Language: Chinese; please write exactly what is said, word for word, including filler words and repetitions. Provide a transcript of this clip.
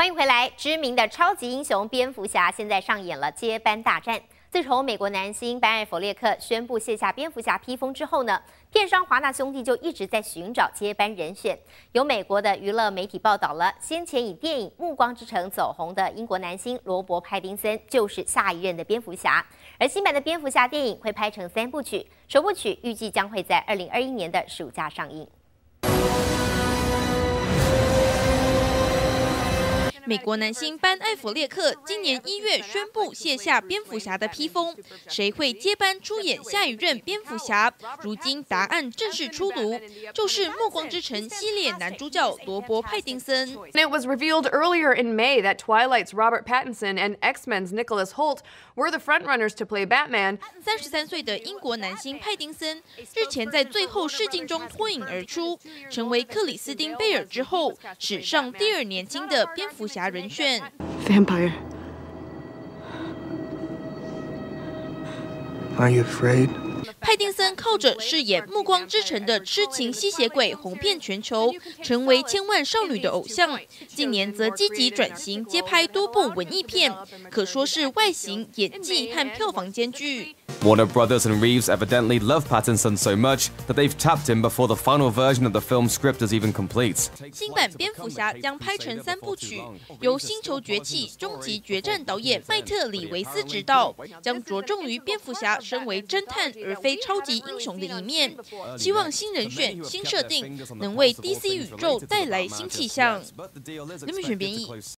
欢迎回来！知名的超级英雄蝙蝠侠现在上演了接班大战。自从美国男星班艾弗列克宣布卸下蝙蝠侠披风之后呢，片商华纳兄弟就一直在寻找接班人选。有美国的娱乐媒体报道了，先前以电影《暮光之城》走红的英国男星罗伯·派丁森就是下一任的蝙蝠侠。而新版的蝙蝠侠电影会拍成三部曲，首部曲预计将会在二零二一年的暑假上映。 美国男星班艾弗列克今年一月宣布卸下蝙蝠侠的披风，谁会接班出演下一任蝙蝠侠？如今答案正式出炉，就是《暮光之城》系列男主角罗伯·派丁森。 It was revealed earlier in May that Twilight's Robert Pattinson and X-Men's Nicholas Hoult were the frontrunners to play Batman. 三十三岁的英国男星派丁森日前在最后试镜中脱颖而出，成为克里斯汀·贝尔之后史上第二年轻的蝙蝠侠人选。 Vampire. Are you afraid? 派丁森靠着饰演《暮光之城》的痴情吸血鬼红遍全球，成为千万少女的偶像。近年则积极转型接拍多部文艺片，可说是外形、演技和票房兼具。 Warner Brothers and Reeves evidently love Pattinson so much that they've tapped him before the final version of the film's script is even complete. 新版蝙蝠侠将拍成三部曲，由《星球崛起》《终极决战》导演麦特·李维斯执导，将着重于蝙蝠侠身为侦探而非超级英雄的一面。希望新人选、新设定能为 D C 宇宙带来新气象。林美璇编译。